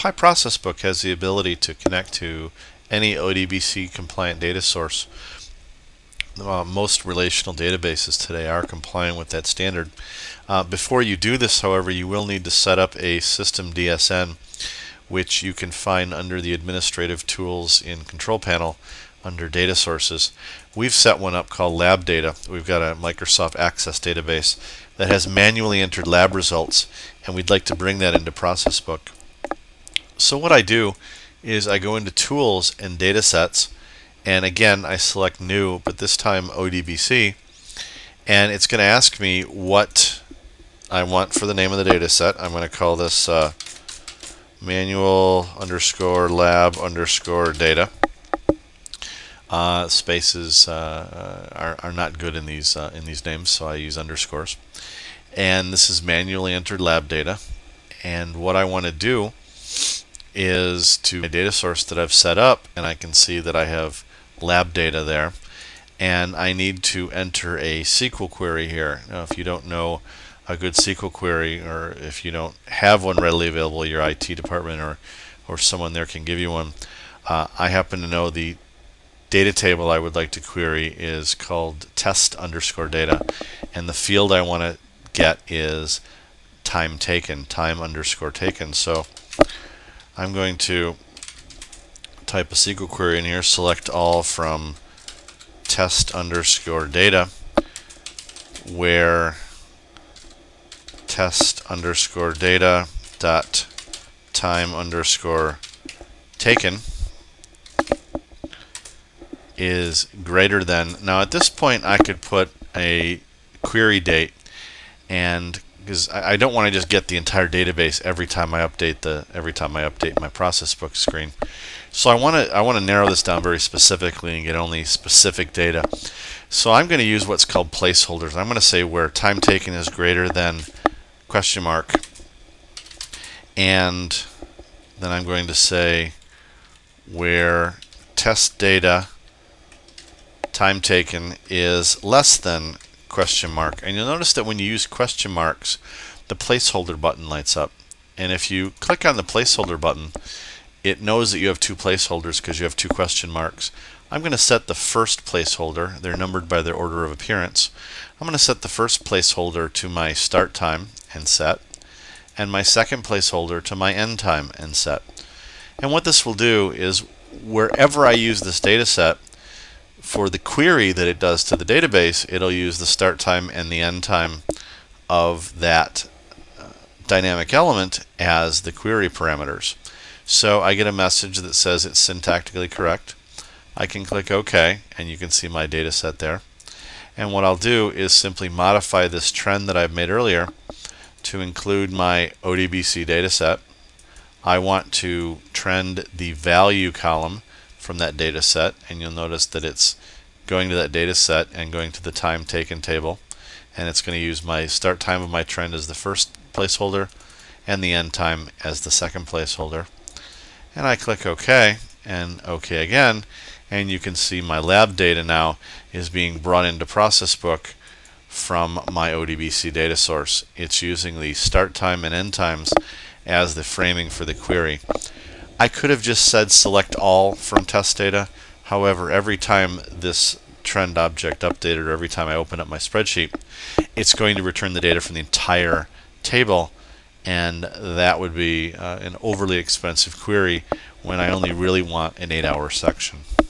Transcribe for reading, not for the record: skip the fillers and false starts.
PI ProcessBook has the ability to connect to any ODBC compliant data source. Most relational databases today are compliant with that standard. Before you do this, however, you will need to set up a system DSN, which you can find under the administrative tools in Control Panel under data sources. We've set one up called Lab Data. We've got a Microsoft Access database that has manually entered lab results, and we'd like to bring that into ProcessBook. So what I do is I go into Tools and Datasets, and again I select New, but this time ODBC, and it's going to ask me what I want for the name of the data set. I'm going to call this manual underscore lab underscore data. Spaces are not good in these names, so I use underscores. And this is manually entered lab data. And what I want to do is to a data source that I've set up, and I can see that I have lab data there. And I need to enter a SQL query here. Now, if you don't know a good SQL query, or if you don't have one readily available, your IT department or someone there can give you one. I happen to know the data table I would like to query is called test underscore data, and the field I want to get is time taken, time underscore taken. So I'm going to type a SQL query in here, select all from test underscore data, where test underscore data dot time underscore taken is greater than. Now at this point I could put a query date, and because I don't want to just get the entire database every time I update my ProcessBook screen. So I want to narrow this down very specifically and get only specific data. So I'm going to use what's called placeholders. I'm going to say where time taken is greater than question mark, and then I'm going to say where test data time taken is less than question mark. And you'll notice that when you use question marks, the placeholder button lights up. And if you click on the placeholder button, it knows that you have two placeholders because you have two question marks. I'm going to set the first placeholder, they're numbered by their order of appearance. I'm going to set the first placeholder to my start time and set, and my second placeholder to my end time and set. And what this will do is wherever I use this data set, for the query that it does to the database, it'll use the start time and the end time of that dynamic element as the query parameters. So I get a message that says it's syntactically correct. I can click OK, and you can see my data set there. And what I'll do is simply modify this trend that I've made earlier to include my ODBC data set. I want to trend the value column from that data set, and you'll notice that it's going to that data set and going to the time taken table, and it's going to use my start time of my trend as the first placeholder and the end time as the second placeholder. And I click OK and OK again, and you can see my lab data now is being brought into ProcessBook from my ODBC data source. It's using the start time and end times as the framing for the query. I could have just said select all from test data. However, every time this trend object updated, or every time I open up my spreadsheet, it's going to return the data from the entire table, and that would be an overly expensive query when I only really want an 8-hour section.